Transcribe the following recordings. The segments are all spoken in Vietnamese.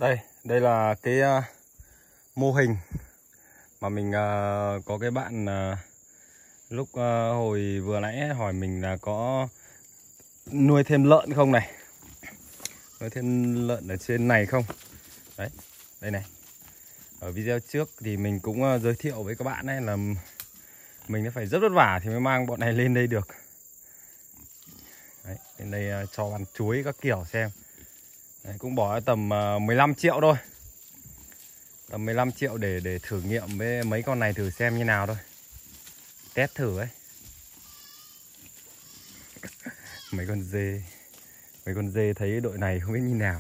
Đây là cái mô hình mà mình có cái bạn lúc hồi vừa nãy hỏi mình là có nuôi thêm lợn không này. Nuôi thêm lợn ở trên này không. Đấy, đây này. Ở video trước thì mình cũng giới thiệu với các bạn ấy là mình phải rất vất vả thì mới mang bọn này lên đây được. Đấy, lên đây cho ăn chuối các kiểu xem. Đấy, cũng bỏ tầm 15 triệu thôi. Tầm 15 triệu để thử nghiệm với mấy con này thử xem như nào thôi. Test thử ấy. Mấy con dê thấy đội này không biết như nào.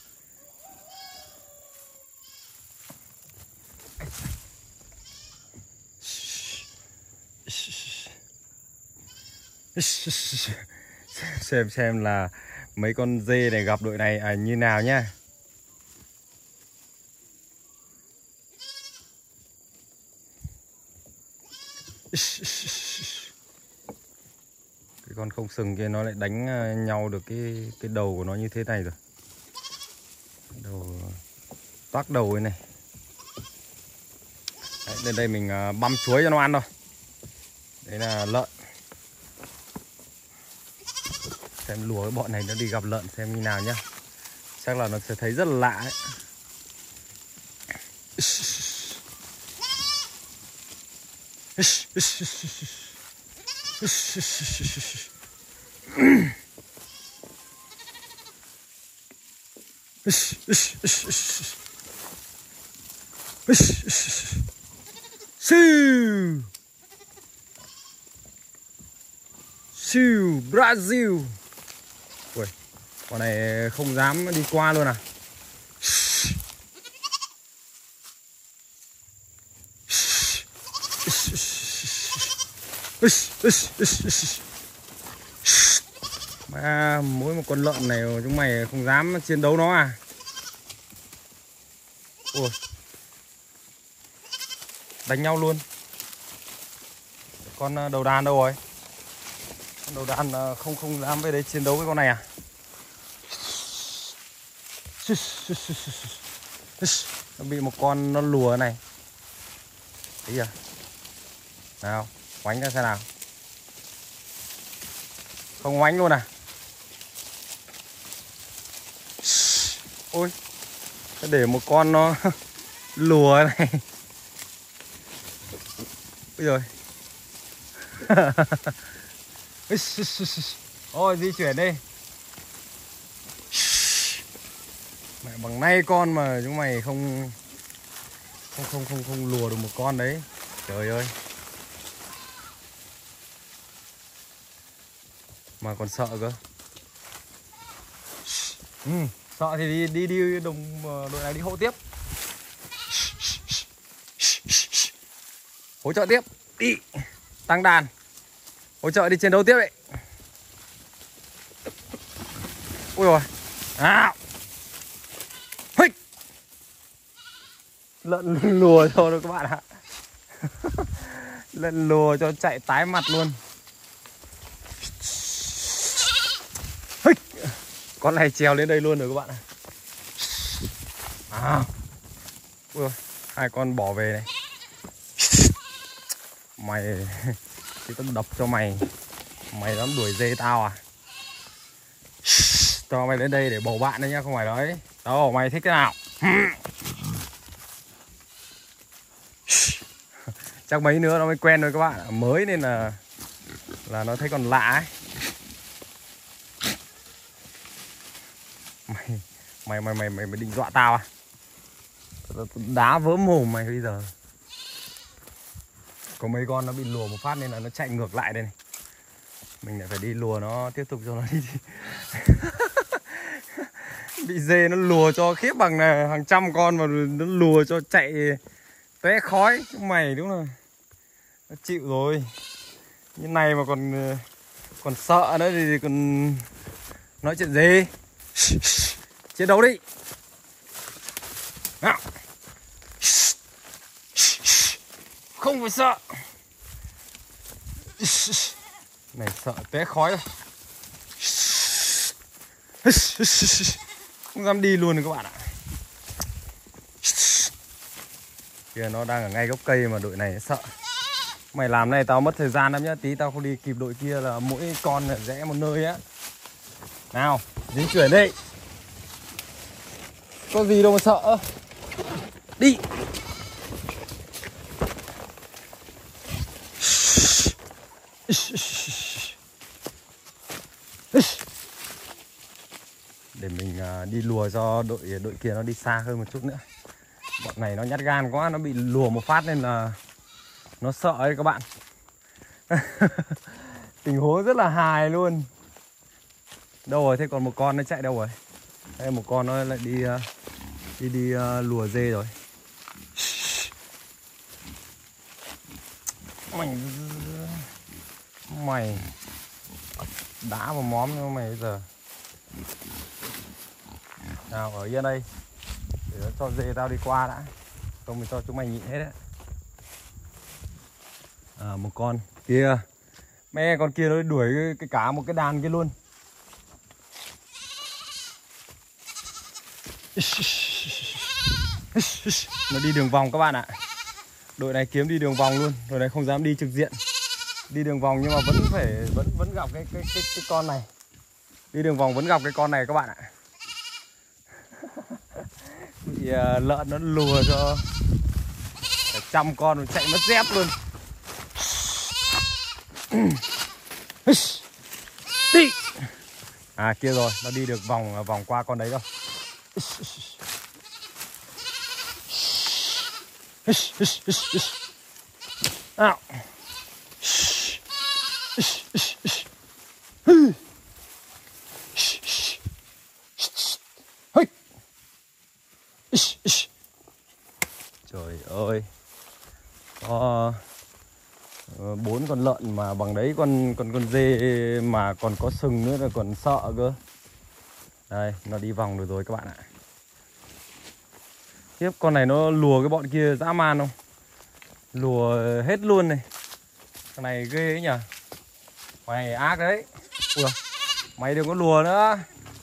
Xem là mấy con dê này gặp đội này như nào nhá. Cái con không sừng kia nó lại đánh nhau được cái đầu của nó như thế này rồi. Đầu toác đầu này. Đấy, lên đây mình băm chuối cho nó ăn thôi. Đấy là lợn. Xem lùa cái bọn này nó đi gặp lợn xem như nào nhá. Chắc là nó sẽ thấy rất là lạ ấy. Siêu Brazil. Ui, con này không dám đi qua luôn à. Mà mỗi một con lợn này chúng mày không dám chiến đấu nó à. Ui, đánh nhau luôn. Con đầu đàn đâu rồi? Con đầu đàn không dám về đây chiến đấu với con này à. Nó bị một con nó lùa này. Thấy chưa? Nào, oánh ra xem nào. Không oánh luôn à. Ôi, để một con nó lùa này. Ôi giời. Ôi, di chuyển đi. Mẹ bằng nay con mà chúng mày không lùa được một con đấy. Trời ơi. Mà còn sợ cơ. Sợ thì đi đồng đội này đi hộ tiếp. Hỗ trợ tiếp. Đi. Tăng đàn. Hỗ trợ đi chiến đấu tiếp đấy. Ui rồi. Lợn lùa cho đó các bạn ạ. Lợn lùa cho chạy tái mặt luôn. Con này trèo lên đây luôn rồi các bạn ạ. Ui, hai con bỏ về này. Mày thì tao đập cho mày. Mày dám đuổi dê tao à? Cho mày lên đây để bầu bạn đấy nhá, không phải đấy. Đâu, mày thích thế nào? Chắc mấy nữa nó mới quen rồi các bạn. Mới nên là nó thấy còn lạ ấy. Mày định dọa tao à? Đá vỡ mồm mày bây giờ. Có mấy con nó bị lùa một phát nên là nó chạy ngược lại đây này. Mình lại phải đi lùa nó tiếp tục cho nó đi. Bị dê nó lùa cho khiếp bằng này, hàng trăm con mà nó lùa cho chạy tóe khói. Mày đúng là nó chịu rồi. Như này mà còn sợ nữa thì còn nói chuyện gì. Chiến đấu đi. Nào. Không phải sợ. Này sợ té khói. Không dám đi luôn rồi các bạn ạ. Kìa nó đang ở ngay gốc cây mà đội này sợ. Mày làm này tao mất thời gian lắm nhá. Tí tao không đi kịp đội kia là mỗi con rẽ một nơi á. Nào, di chuyển đi. Có gì đâu mà sợ. Đi. Để mình đi lùa cho đội kia nó đi xa hơn một chút nữa. Bọn này nó nhát gan quá, nó bị lùa một phát nên là nó sợ đấy các bạn. Tình huống rất là hài luôn. Đâu rồi, thế còn một con nó chạy đâu rồi? Đây một con nó lại đi lùa dê rồi. Mày đá vào móm nữa mày bây giờ. Nào ở yên đây. Để nó cho dê tao đi qua đã. Không mình cho chúng mày nhịn hết đấy. À một con kia. Mẹ con kia nó đuổi cái cả một cái đàn kia luôn. Nó đi đường vòng các bạn ạ. Đội này kiếm đi đường vòng luôn. Đội này không dám đi trực diện. Đi đường vòng nhưng mà vẫn gặp cái con này. Đi đường vòng vẫn gặp cái con này các bạn ạ. Bị lợn nó lùa cho 100 con nó chạy mất dép luôn. Đi. À kia rồi, nó đi được vòng qua con đấy rồi. Nào. Trời ơi. Có 4 con lợn mà bằng đấy con dê mà còn có sừng nữa là còn sợ cơ. Đây, nó đi vòng được rồi các bạn ạ. Tiếp con này nó lùa cái bọn kia dã man không? Lùa hết luôn này. Con này ghê ấy nhỉ. Mày ác đấy. Ủa, mày đừng có lùa nữa.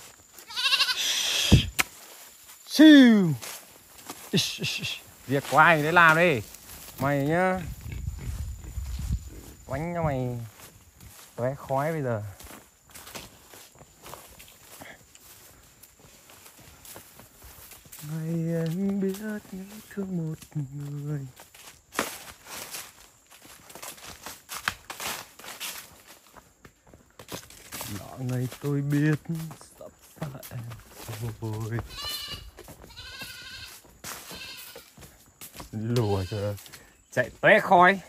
Siêu. Việc của ai đấy làm đi. Mày nhá. Quánh cho mày tóe khói bây giờ. Ngày em biết nhớ thương một người. Đó ngày tôi biết sắp phải rồi. Lùa cho chạy tóe khói.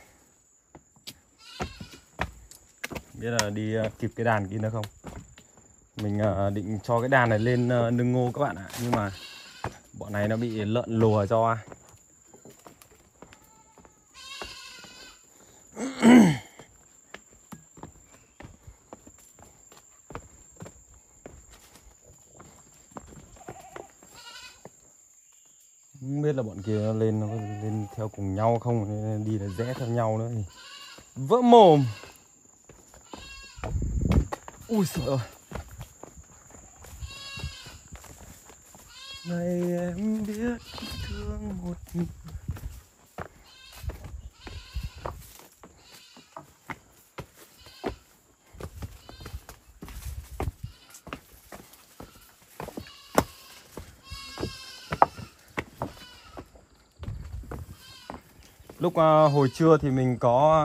Biết là đi kịp cái đàn kia nữa không? Mình định cho cái đàn này lên nương ngô các bạn ạ. Nhưng mà bọn này nó bị lợn lùa cho. Không biết là bọn kia nó lên theo cùng nhau không, nên đi là rẽ theo nhau nữa thì vỡ mồm. Ui trời ơi. Ngày em biết thương một người. Lúc hồi trưa thì mình có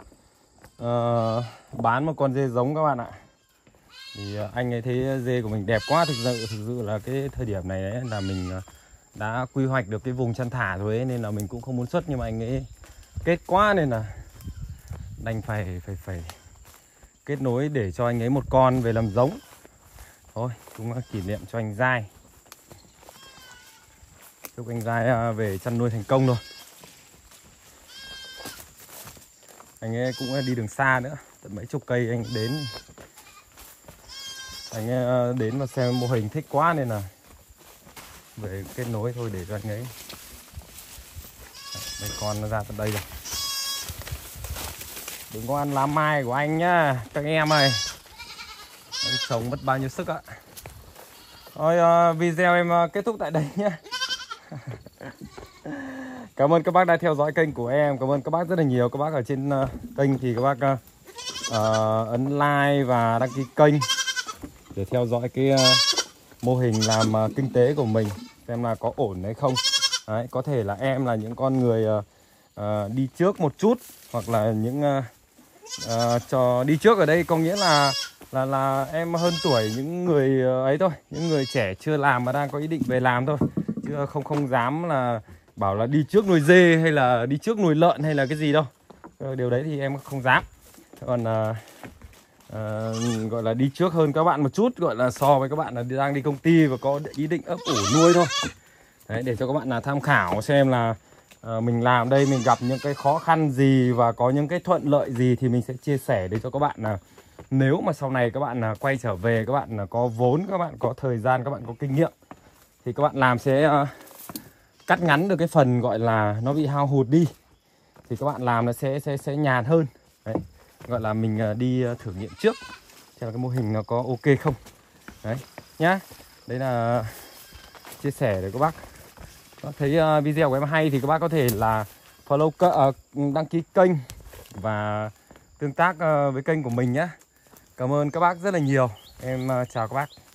bán một con dê giống các bạn ạ. Thì anh ấy thấy dê của mình đẹp quá. Thực sự là cái thời điểm này ấy, là mình đã quy hoạch được cái vùng chăn thả rồi ấy, nên là mình cũng không muốn xuất. Nhưng mà anh ấy kết quá nên là đành phải kết nối để cho anh ấy một con về làm giống. Thôi cũng kỷ niệm cho anh Giai. Chúc anh Giai về chăn nuôi thành công rồi. Anh ấy cũng đi đường xa nữa, tận mấy chục cây anh đến. Anh ấy đến và xem mô hình thích quá nên là về kết nối thôi để cho anh ấy. Đây con nó ra tận đây rồi. Đừng có ăn lá mai của anh nhá các em ơi. Anh sống mất bao nhiêu sức ạ. Thôi video em kết thúc tại đây nhá. Cảm ơn các bác đã theo dõi kênh của em. Cảm ơn các bác rất là nhiều. Các bác ở trên kênh thì các bác ấn like và đăng ký kênh để theo dõi cái mô hình làm kinh tế của mình, xem là có ổn hay không. Đấy, có thể là em là những con người đi trước một chút, hoặc là những cho đi trước ở đây có nghĩa là em hơn tuổi những người ấy thôi, những người trẻ chưa làm mà đang có ý định về làm thôi, chứ không dám là bảo là đi trước nuôi dê hay là đi trước nuôi lợn hay là cái gì đâu. Điều đấy thì em không dám. Còn gọi là đi trước hơn các bạn một chút, gọi là so với các bạn là đang đi công ty và có ý định ấp ủ nuôi thôi. Đấy, để cho các bạn là tham khảo xem là mình làm đây mình gặp những cái khó khăn gì và có những cái thuận lợi gì thì mình sẽ chia sẻ để cho các bạn là nếu mà sau này các bạn là quay trở về, các bạn là có vốn, các bạn có thời gian, các bạn có kinh nghiệm thì các bạn làm sẽ cắt ngắn được cái phần gọi là nó bị hao hụt đi, thì các bạn làm nó sẽ nhàn hơn. Đấy, gọi là mình đi thử nghiệm trước xem là cái mô hình nó có ok không. Đấy nhá, đấy là chia sẻ để các bác thấy video của em hay thì các bác có thể là follow đăng ký kênh và tương tác với kênh của mình nhé. Cảm ơn các bác rất là nhiều. Em chào các bác.